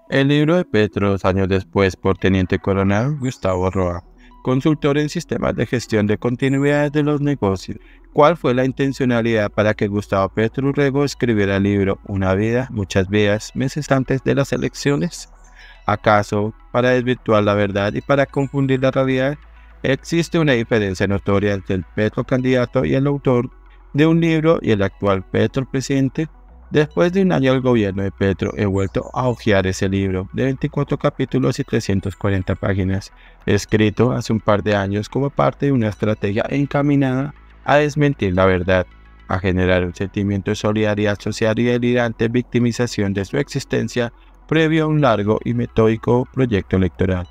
El libro de Petro, 2 años después, por Teniente Coronel Gustavo Roa, consultor en sistemas de gestión de continuidad de los negocios. ¿Cuál fue la intencionalidad para que Gustavo Petro Urrego escribiera el libro Una vida, muchas vidas, meses antes de las elecciones? ¿Acaso para desvirtuar la verdad y para confundir la realidad? Existe una diferencia notoria entre el Petro candidato y el autor de un libro y el actual Petro presidente. Después de un año del gobierno de Petro, he vuelto a hojear ese libro de 24 capítulos y 340 páginas, escrito hace un par de años como parte de una estrategia encaminada a desmentir la verdad, a generar un sentimiento de solidaridad social y delirante victimización de su existencia previo a un largo y metódico proyecto electoral.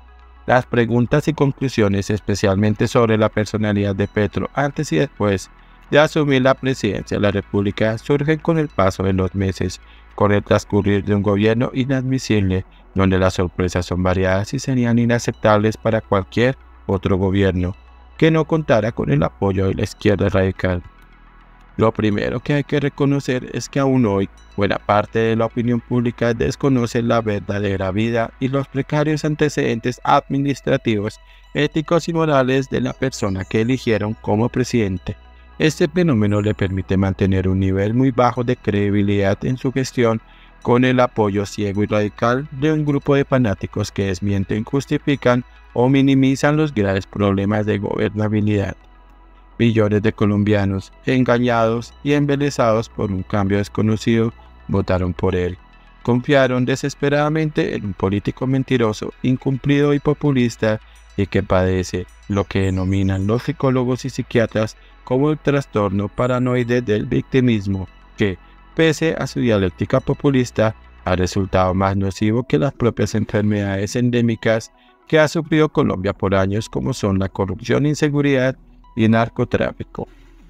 Las preguntas y conclusiones, especialmente sobre la personalidad de Petro antes y después de asumir la presidencia de la República, surgen con el paso de los meses, con el transcurrir de un gobierno inadmisible, donde las sorpresas son variadas y serían inaceptables para cualquier otro gobierno que no contara con el apoyo de la izquierda radical. Lo primero que hay que reconocer es que aún hoy buena parte de la opinión pública desconoce la verdadera vida y los precarios antecedentes administrativos, éticos y morales de la persona que eligieron como presidente. Este fenómeno le permite mantener un nivel muy bajo de credibilidad en su gestión con el apoyo ciego y radical de un grupo de fanáticos que desmienten, justifican o minimizan los graves problemas de gobernabilidad. Millones de colombianos, engañados y embelesados por un cambio desconocido, votaron por él. Confiaron desesperadamente en un político mentiroso, incumplido y populista y que padece lo que denominan los psicólogos y psiquiatras como el trastorno paranoide del victimismo, que, pese a su dialéctica populista, ha resultado más nocivo que las propias enfermedades endémicas que ha sufrido Colombia por años, como son la corrupción, inseguridad y narcotráfico.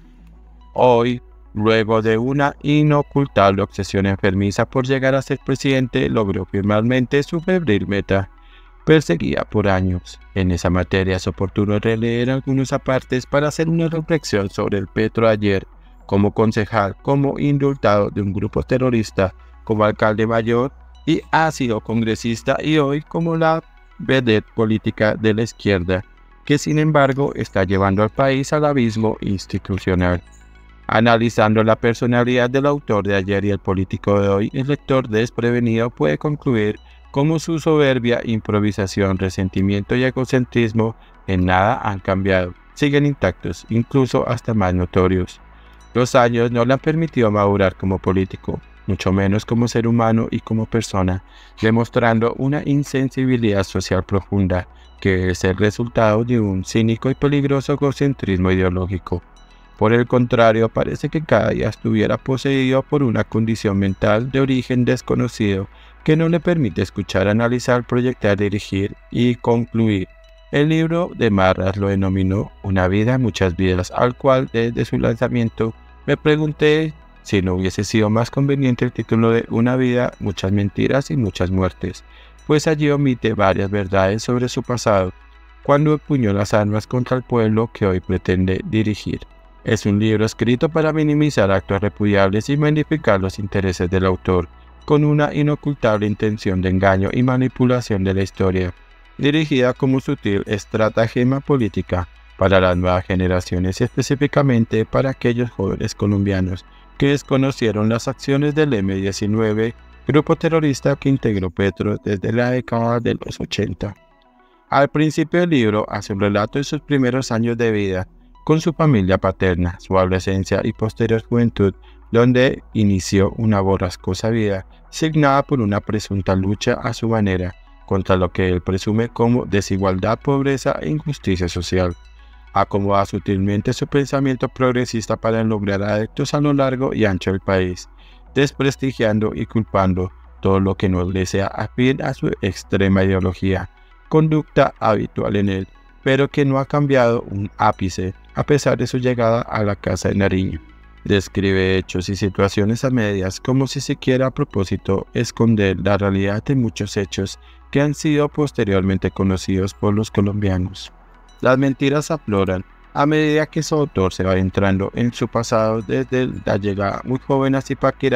Hoy, luego de una inocultable obsesión enfermiza por llegar a ser presidente, logró firmemente su febril meta, perseguida por años. En esa materia es oportuno releer algunos apartes para hacer una reflexión sobre el Petro ayer, como concejal, como indultado de un grupo terrorista, como alcalde mayor y ha sido congresista, y hoy como la vedette política de la izquierda, que sin embargo está llevando al país al abismo institucional. Analizando la personalidad del autor de ayer y el político de hoy, el lector desprevenido puede concluir cómo su soberbia, improvisación, resentimiento y egocentrismo en nada han cambiado, siguen intactos, incluso hasta más notorios. Los años no le han permitido madurar como político, mucho menos como ser humano y como persona, demostrando una insensibilidad social profunda, que es el resultado de un cínico y peligroso egocentrismo ideológico. Por el contrario, parece que cada día estuviera poseído por una condición mental de origen desconocido que no le permite escuchar, analizar, proyectar, dirigir y concluir. El libro de Marras lo denominó Una vida, muchas vidas, al cual desde su lanzamiento me pregunté si no hubiese sido más conveniente el título de Una vida, muchas mentiras y muchas muertes, pues allí omite varias verdades sobre su pasado, cuando empuñó las armas contra el pueblo que hoy pretende dirigir. Es un libro escrito para minimizar actos repudiables y magnificar los intereses del autor, con una inocultable intención de engaño y manipulación de la historia, dirigida como sutil estratagema política para las nuevas generaciones y específicamente para aquellos jóvenes colombianos que desconocieron las acciones del M-19, grupo terrorista que integró Petro desde la década de los 80. Al principio del libro hace un relato de sus primeros años de vida, con su familia paterna, su adolescencia y posterior juventud, donde inició una borrascosa vida, signada por una presunta lucha a su manera, contra lo que él presume como desigualdad, pobreza e injusticia social. Acomoda sutilmente su pensamiento progresista para lograr adeptos a lo largo y ancho del país, desprestigiando y culpando todo lo que no le sea afín a su extrema ideología, conducta habitual en él, pero que no ha cambiado un ápice a pesar de su llegada a la Casa de Nariño. Describe hechos y situaciones a medias, como si se quiera a propósito esconder la realidad de muchos hechos que han sido posteriormente conocidos por los colombianos. Las mentiras afloran a medida que su autor se va entrando en su pasado, desde la llegada muy joven a Zipaquirá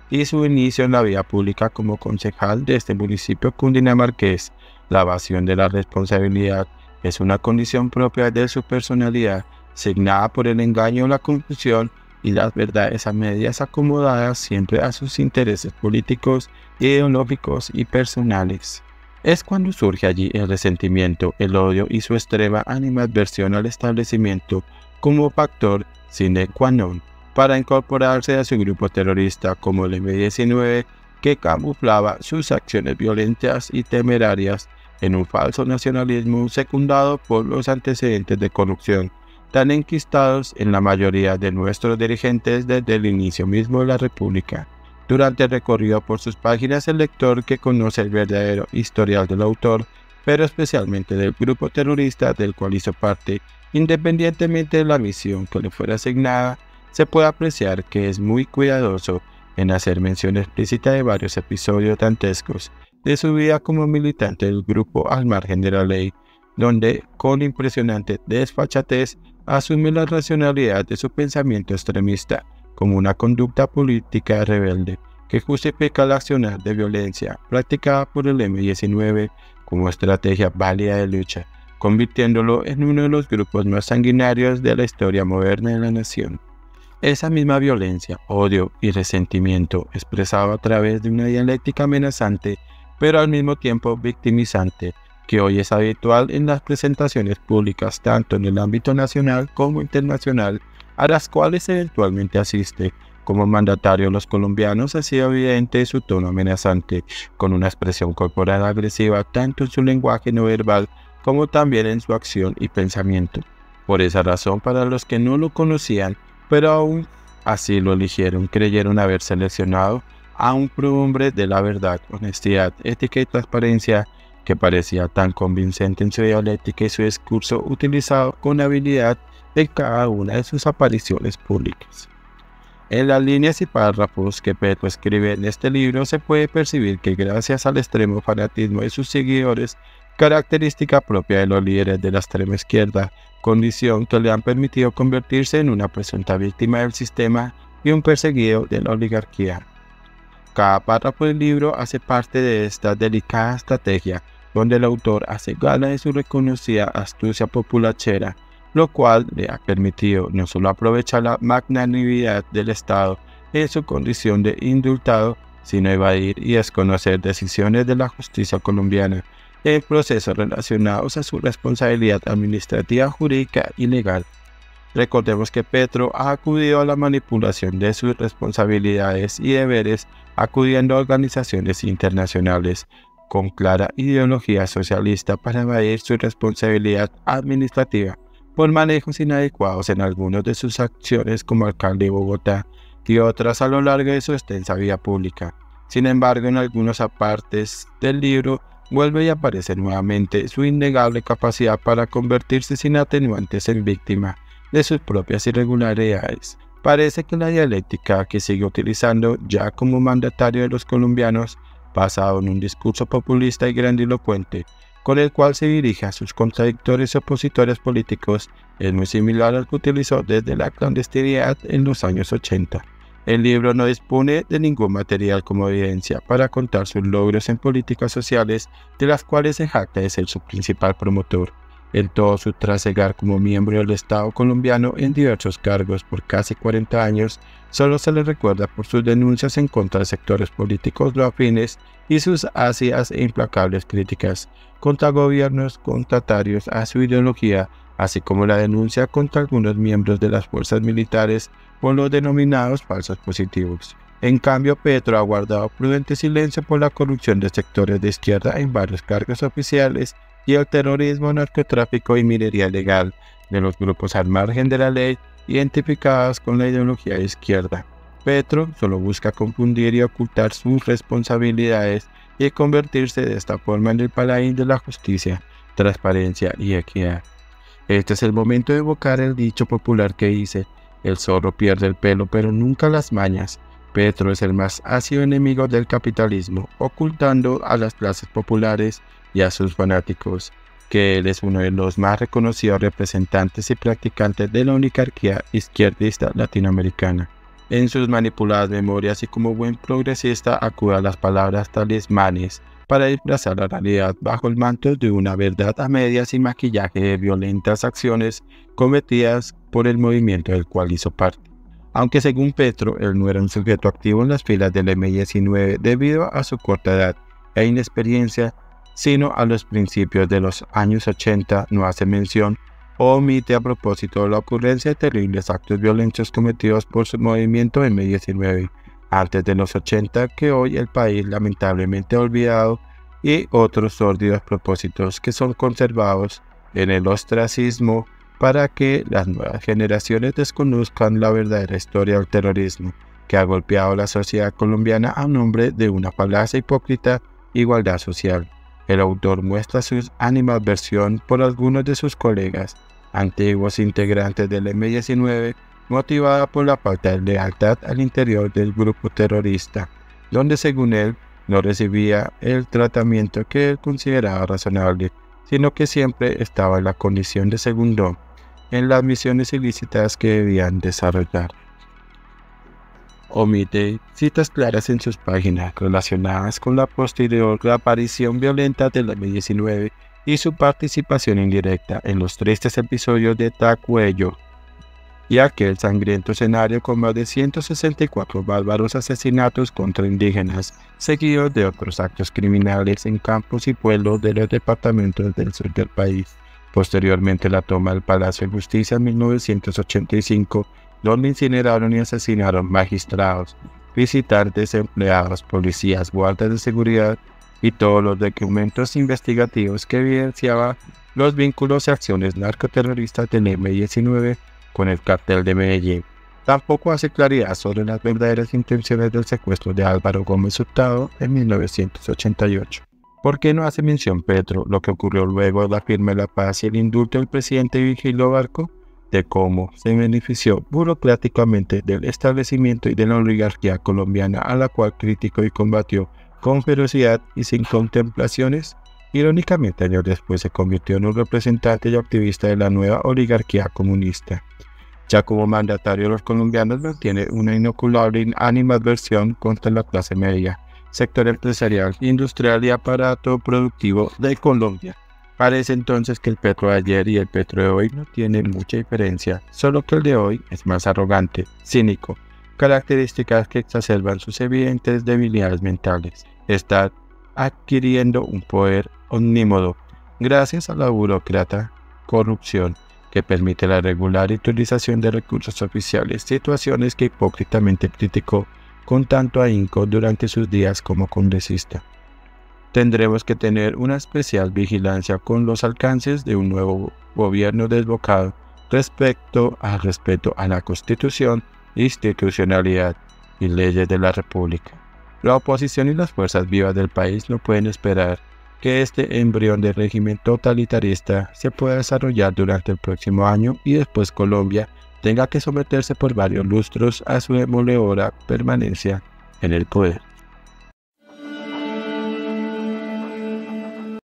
y su inicio en la vida pública como concejal de este municipio cundinamarqués. La evasión de la responsabilidad es una condición propia de su personalidad, signada por el engaño, la confusión y las verdades a medias acomodadas siempre a sus intereses políticos, ideológicos y personales. Es cuando surge allí el resentimiento, el odio y su extrema animadversión al establecimiento como factor sine qua non para incorporarse a su grupo terrorista como el M-19, que camuflaba sus acciones violentas y temerarias en un falso nacionalismo secundado por los antecedentes de corrupción tan enquistados en la mayoría de nuestros dirigentes desde el inicio mismo de la República. Durante el recorrido por sus páginas, el lector que conoce el verdadero historial del autor, pero especialmente del grupo terrorista del cual hizo parte, independientemente de la misión que le fuera asignada, se puede apreciar que es muy cuidadoso en hacer mención explícita de varios episodios dantescos de su vida como militante del grupo al margen de la ley, donde con impresionante desfachatez asume la racionalidad de su pensamiento extremista como una conducta política rebelde que justifica la accionar de violencia practicada por el M-19 como estrategia válida de lucha, convirtiéndolo en uno de los grupos más sanguinarios de la historia moderna de la nación. Esa misma violencia, odio y resentimiento expresado a través de una dialéctica amenazante, pero al mismo tiempo victimizante, que hoy es habitual en las presentaciones públicas tanto en el ámbito nacional como internacional, a las cuales eventualmente asiste como mandatario los colombianos, ha sido evidente su tono amenazante, con una expresión corporal agresiva tanto en su lenguaje no verbal como también en su acción y pensamiento. Por esa razón, para los que no lo conocían, pero aún así lo eligieron, creyeron haber seleccionado a un prohombre de la verdad, honestidad, ética y transparencia, que parecía tan convincente en su dialéctica y su discurso utilizado con habilidad en cada una de sus apariciones públicas. En las líneas y párrafos que Petro escribe en este libro se puede percibir que gracias al extremo fanatismo de sus seguidores, característica propia de los líderes de la extrema izquierda, condición que le han permitido convertirse en una presunta víctima del sistema y un perseguido de la oligarquía. Cada párrafo del libro hace parte de esta delicada estrategia, donde el autor hace gala de su reconocida astucia populachera, lo cual le ha permitido no solo aprovechar la magnanimidad del Estado en su condición de indultado, sino evadir y desconocer decisiones de la justicia colombiana en procesos relacionados a su responsabilidad administrativa, jurídica y legal. Recordemos que Petro ha acudido a la manipulación de sus responsabilidades y deberes acudiendo a organizaciones internacionales con clara ideología socialista para evadir su responsabilidad administrativa por manejos inadecuados en algunas de sus acciones como alcalde de Bogotá y otras a lo largo de su extensa vida pública. Sin embargo, en algunos apartes del libro vuelve y aparece nuevamente su innegable capacidad para convertirse sin atenuantes en víctima de sus propias irregularidades. Parece que la dialéctica que sigue utilizando ya como mandatario de los colombianos, basado en un discurso populista y grandilocuente, con el cual se dirige a sus contradictores y opositores políticos, es muy similar al que utilizó desde la clandestinidad en los años 80. El libro no dispone de ningún material como evidencia para contar sus logros en políticas sociales, de las cuales se jacta de ser su principal promotor. En todo su trasegar como miembro del Estado colombiano en diversos cargos por casi 40 años, solo se le recuerda por sus denuncias en contra de sectores políticos no afines y sus ácidas e implacables críticas contra gobiernos contratarios a su ideología, así como la denuncia contra algunos miembros de las fuerzas militares por los denominados falsos positivos. En cambio, Petro ha guardado prudente silencio por la corrupción de sectores de izquierda en varios cargos oficiales y el terrorismo, narcotráfico y minería ilegal de los grupos al margen de la ley identificados con la ideología de izquierda. Petro solo busca confundir y ocultar sus responsabilidades y convertirse de esta forma en el paladín de la justicia, transparencia y equidad. Este es el momento de evocar el dicho popular que dice: el zorro pierde el pelo pero nunca las mañas. Petro es el más ácido enemigo del capitalismo, ocultando a las clases populares y a sus fanáticos que él es uno de los más reconocidos representantes y practicantes de la oligarquía izquierdista latinoamericana. En sus manipuladas memorias y como buen progresista acude a las palabras talismanes para disfrazar la realidad bajo el manto de una verdad a medias y maquillaje de violentas acciones cometidas por el movimiento del cual hizo parte. Aunque según Petro, él no era un sujeto activo en las filas del M-19 debido a su corta edad e inexperiencia, sino a los principios de los años 80, no hace mención o omite a propósito de la ocurrencia de terribles actos violentos cometidos por su movimiento M-19 antes de los 80 que hoy el país lamentablemente ha olvidado y otros sórdidos propósitos que son conservados en el ostracismo para que las nuevas generaciones desconozcan la verdadera historia del terrorismo que ha golpeado la sociedad colombiana a nombre de una falaz e hipócrita igualdad social. El autor muestra su animadversión por algunos de sus colegas, antiguos integrantes del M-19, motivada por la falta de lealtad al interior del grupo terrorista, donde según él no recibía el tratamiento que él consideraba razonable, sino que siempre estaba en la condición de segundo en las misiones ilícitas que debían desarrollar. Omite citas claras en sus páginas relacionadas con la posterior reaparición violenta del M-19 y su participación indirecta en los tristes episodios de Tacuello y aquel sangriento escenario con más de 164 bárbaros asesinatos contra indígenas, seguidos de otros actos criminales en campos y pueblos de los departamentos del sur del país. Posteriormente la toma del Palacio de Justicia en 1985, donde incineraron y asesinaron magistrados, visitantes, empleados, policías, guardias de seguridad y todos los documentos investigativos que evidenciaban los vínculos y acciones narcoterroristas del M-19 con el cartel de Medellín. Tampoco hace claridad sobre las verdaderas intenciones del secuestro de Álvaro Gómez Hurtado en 1988. ¿Por qué no hace mención Petro lo que ocurrió luego de la firma de la paz y el indulto del presidente Virgilio Barco? De cómo se benefició burocráticamente del establecimiento y de la oligarquía colombiana a la cual criticó y combatió con ferocidad y sin contemplaciones. Irónicamente, años después se convirtió en un representante y activista de la nueva oligarquía comunista. Ya como mandatario de los colombianos mantiene una inoculable animadversión contra la clase media, sector empresarial, industrial y aparato productivo de Colombia. Parece entonces que el Petro de ayer y el Petro de hoy no tienen mucha diferencia, solo que el de hoy es más arrogante, cínico, características que exacerban sus evidentes debilidades mentales. Está adquiriendo un poder omnímodo gracias a la burócrata corrupción que permite la regular utilización de recursos oficiales, situaciones que hipócritamente criticó con tanto ahínco durante sus días como congresista. Tendremos que tener una especial vigilancia con los alcances de un nuevo gobierno desbocado respecto al respeto a la Constitución, institucionalidad y leyes de la República. La oposición y las fuerzas vivas del país no pueden esperar que este embrión de régimen totalitarista se pueda desarrollar durante el próximo año y después Colombia tenga que someterse por varios lustros a su demoledora permanencia en el poder.